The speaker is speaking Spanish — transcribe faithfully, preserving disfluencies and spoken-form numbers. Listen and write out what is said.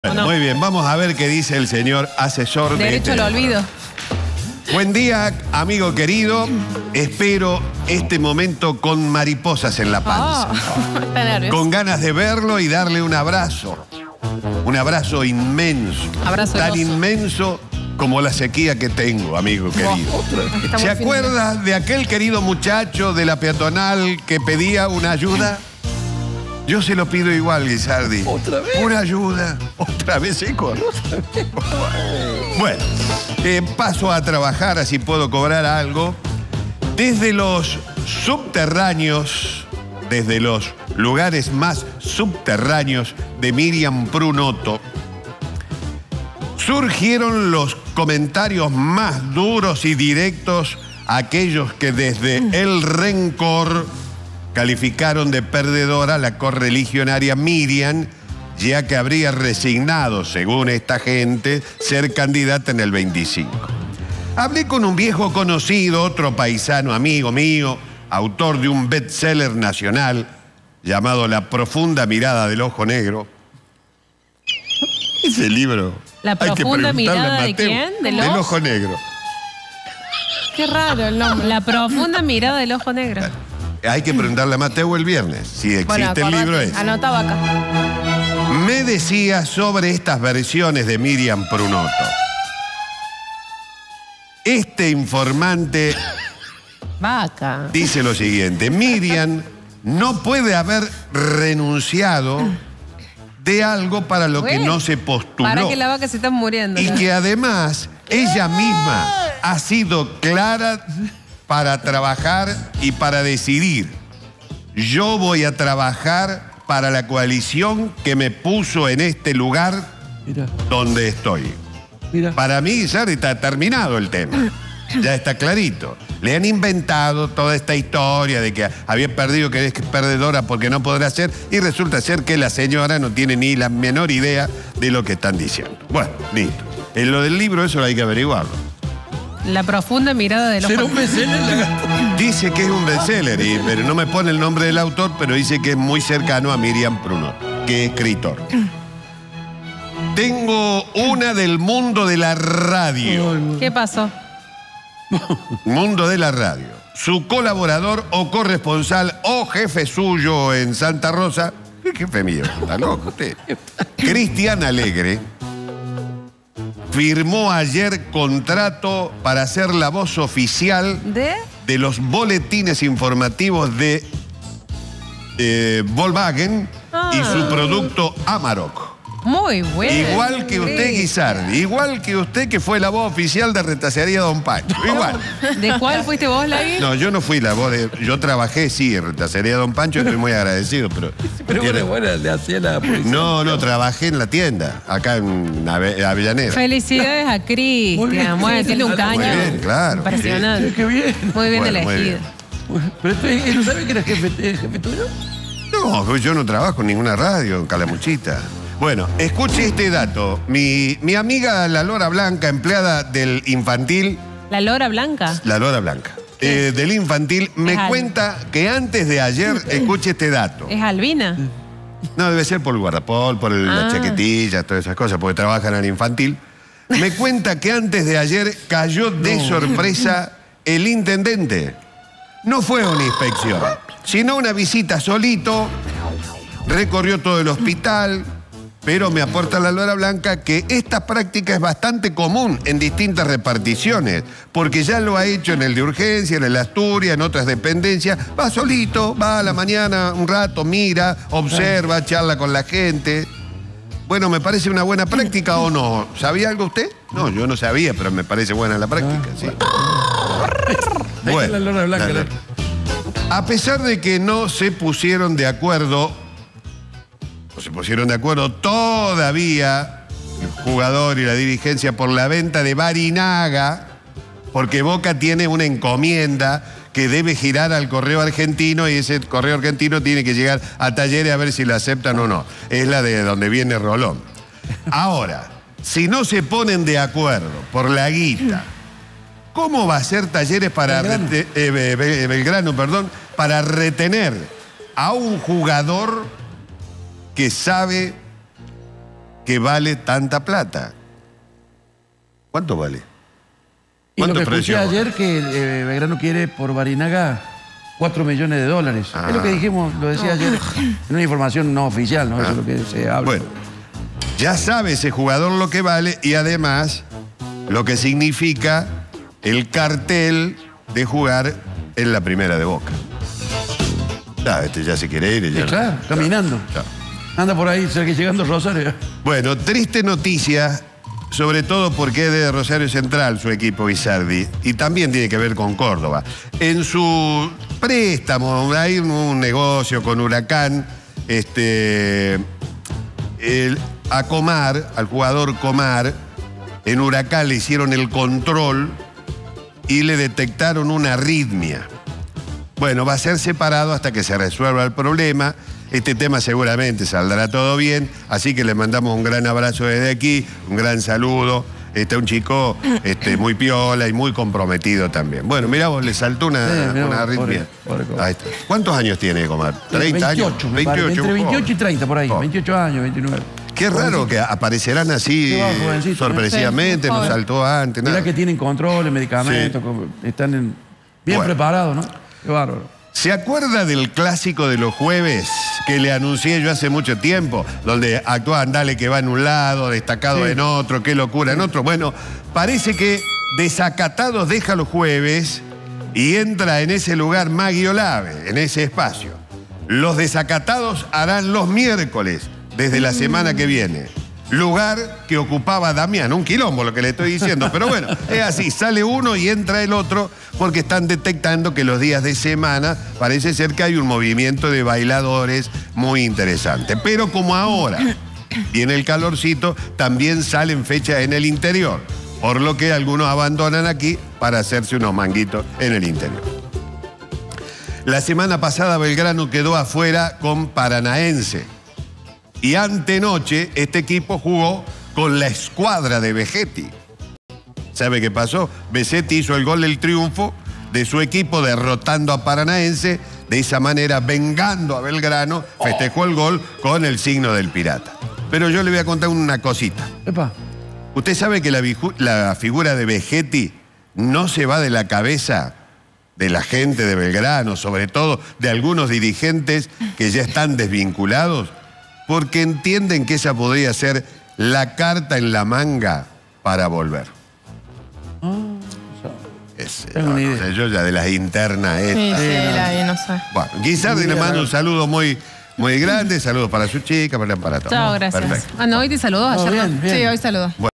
Bueno, muy bien, vamos a ver qué dice el señor asesor de Derecho este al olvido. Buen día, amigo querido. Espero este momento con mariposas en la panza. Oh, está nervioso. Con ganas de verlo y darle un abrazo. Un abrazo inmenso. Abrazo Tan hermoso. inmenso como la sequía que tengo, amigo querido. Está ¿Se muy fino. acuerda de aquel querido muchacho de la peatonal que pedía una ayuda? Yo se lo pido igual, Guisardi. ¿Otra vez? Una ayuda. Otra vez, seco. Bueno, eh, paso a trabajar, así puedo cobrar algo. Desde los subterráneos, desde los lugares más subterráneos de Miriam Prunoto, surgieron los comentarios más duros y directos a aquellos que desde el rencor calificaron de perdedora a la correligionaria Miriam, ya que habría resignado, según esta gente, ser candidata en el veinticinco. Hablé con un viejo conocido, otro paisano amigo mío, autor de un bestseller nacional llamado La profunda mirada del ojo negro. Ese libro. ¿La hay que profunda preguntarle a mirada de Mateo. quién? ¿Del Del ojo? ojo negro. Qué raro el nombre. La profunda mirada del ojo negro. Hay que preguntarle a Mateo el viernes si existe Bueno, el acordate, libro ese. anotaba acá. Me decía sobre estas versiones de Miriam Prunoto. Este informante Vaca. dice lo siguiente: Miriam no puede haber renunciado de algo para lo que Bueno, no se postuló. Para que la vaca se está muriendo. Y ¿no? que además ella misma ha sido clara para trabajar y para decidir. Yo voy a trabajar para la coalición que me puso en este lugar Mira, donde estoy. mira. Para mí ya está terminado el tema. Ya está clarito. Le han inventado toda esta historia de que había perdido, que es perdedora porque no podrá ser, y resulta ser que la señora no tiene ni la menor idea de lo que están diciendo. Bueno, listo. En lo del libro eso hay que averiguarlo. La profunda mirada del ojo ¿Será un negro. bestseller la gastó? Dice que es un bestseller, y- pero no me pone el nombre del autor, pero dice que es muy cercano a Miriam Prunoto, que es escritor. Tengo una del mundo de la radio. ¿Qué pasó? Mundo de la radio. Su colaborador o corresponsal o jefe suyo en Santa Rosa, ¿qué jefe mío? ¿Está loco usted? Cristian Alegre firmó ayer contrato para ser la voz oficial ¿De? de los boletines informativos de eh, Volkswagen Ah. y su producto Amarok. Muy bueno. Igual que usted, Sí. Guisardi, igual que usted que fue la voz oficial de Retacería Don Pancho. Igual. ¿De cuál fuiste vos, Lagui? No, yo no fui la voz de... Yo trabajé, sí, en Retacería Don Pancho, estoy muy agradecido, pero... Pero tiene- bueno, bueno, le hacía la publicidad. No, no, trabajé en la tienda, acá en Ave- Avellaneda. Felicidades a Muy bien. Cristian. Bueno, tiene un Muy caño. bien, claro. Impresionante. Qué bien. Muy bien Bueno, muy elegido. bien. Pero esto- ¿él no sabe que era jefe, eh, jefe tuyo? No, yo no trabajo en ninguna radio, en Calamuchita. Bueno, escuche este dato. Mi, mi amiga la Lora Blanca, empleada del infantil, La lora blanca. la Lora Blanca, eh, del infantil, me Es algo. cuenta que antes de ayer, escuche este dato. ¿Es Albina? No, debe ser por el guardapol, por el- Ah. la chaquetilla, todas esas cosas, porque trabajan al infantil. Me cuenta que antes de ayer cayó de sorpresa el intendente. No fue una inspección, sino una visita solito, recorrió todo el hospital, pero me aporta la Lora Blanca que esta práctica es bastante común en distintas reparticiones, porque ya lo ha hecho en el de urgencia, en el Asturias, en otras dependencias. Va solito, va a la mañana un rato, mira, observa, charla con la gente. Bueno, ¿me parece una buena práctica o no? ¿Sabía algo usted? No, yo no sabía, pero me parece buena la práctica, sí. Ahí está la Lora Blanca, la- la- a pesar de que no se pusieron de acuerdo, no se pusieron de acuerdo todavía el jugador y la dirigencia por la venta de Barinaga, porque Boca tiene una encomienda que debe girar al correo argentino y ese correo argentino tiene que llegar a Talleres a ver si la aceptan o no. Es la de donde viene Rolón. Ahora, si no se ponen de acuerdo por la guita, ¿cómo va a ser Talleres para Belgrano. rete- eh, Be- Be- Belgrano, perdón, para retener a un jugador que sabe que vale tanta plata. ¿Cuánto vale? Y lo que ¿Cuánto escuché precio? ayer que eh, Belgrano quiere por Barinaga cuatro millones de dólares. Ah. Es lo que dijimos, lo decía ayer, en una información no oficial, ¿no? Ah. Eso es lo que se habla. Bueno, ya sabe ese jugador lo que vale y además lo que significa el cartel de jugar en la primera de Boca. Ah, este ya se quiere ir. Ya Sí, claro, caminando. Claro. Anda por ahí, cerca llegando a Rosario. Bueno, triste noticia, sobre todo porque es de Rosario Central su equipo Guisardi, y también tiene que ver con Córdoba. En su préstamo, hay un negocio con Huracán, este, el, a Comar, al jugador Comar, en Huracán le hicieron el control y le detectaron una arritmia. Bueno, va a ser separado hasta que se resuelva el problema. Este tema seguramente saldrá todo bien, así que le mandamos un gran abrazo desde aquí, un gran saludo. Este un chico este, muy piola y muy comprometido también. Bueno, mirá vos, le saltó una, Sí, mirá una vos, arritmia. pobre- pobre Ahí está. ¿Cuántos años tiene Comar? ¿treinta veintiocho, años? me parece, entre un veintiocho y joven. treinta, por ahí. Oh. veintiocho años, veintinueve. Qué raro que aparecerán así Qué va, jovencito, ¿eh? sorpresivamente, Sí, no joven. saltó antes, Mirá nada. que tienen controles, medicamentos, Sí. como- están en- bien Bueno. preparados, ¿no? Qué bárbaro. ¿Se acuerda del clásico de los jueves que le anuncié yo hace mucho tiempo? Donde actuaban Dale que va en un lado, Destacado Sí. en otro, Qué locura en otro. Bueno, parece que Desacatados deja los jueves y entra en ese lugar Maggie Olave, en ese espacio. Los Desacatados harán los miércoles, desde la semana que viene. Lugar que ocupaba Damián, un quilombo lo que le estoy diciendo, pero bueno, es así, sale uno y entra el otro porque están detectando que los días de semana parece ser que hay un movimiento de bailadores muy interesante. Pero como ahora viene el calorcito, también salen fechas en el interior, por lo que algunos abandonan aquí para hacerse unos manguitos en el interior. La semana pasada Belgrano quedó afuera con Paranaense. Y antenoche este equipo jugó con la escuadra de Vegetti. ¿Sabe qué pasó? Vegetti hizo el gol del triunfo de su equipo derrotando a Paranaense, de esa manera vengando a Belgrano, festejó el gol con el signo del pirata. Pero yo le voy a contar una cosita. Epa. ¿Usted sabe que la, la figura de Vegetti no se va de la cabeza de la gente de Belgrano, sobre todo de algunos dirigentes que ya están desvinculados? Porque entienden que esa podría ser la carta en la manga para volver. Oh, Es, Tengo no, una no idea. sé, yo ya de las internas Sí, estas. sí, no. era ahí, no sé. Bueno, Guisardi le manda un saludo muy, muy grande, saludos para su chica, para, para todos. Chao, gracias. Perfecto. Ah, no, hoy te saludó No, ayer, ¿no? bien, bien. Sí, hoy saludó. Bueno.